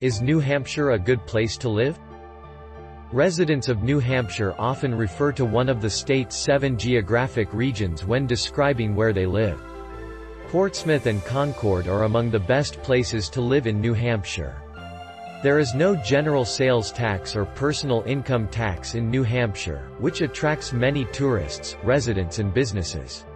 Is New Hampshire a good place to live? Residents of New Hampshire often refer to one of the state's 7 geographic regions when describing where they live. Portsmouth and Concord are among the best places to live in New Hampshire. There is no general sales tax or personal income tax in New Hampshire, which attracts many tourists, residents and businesses.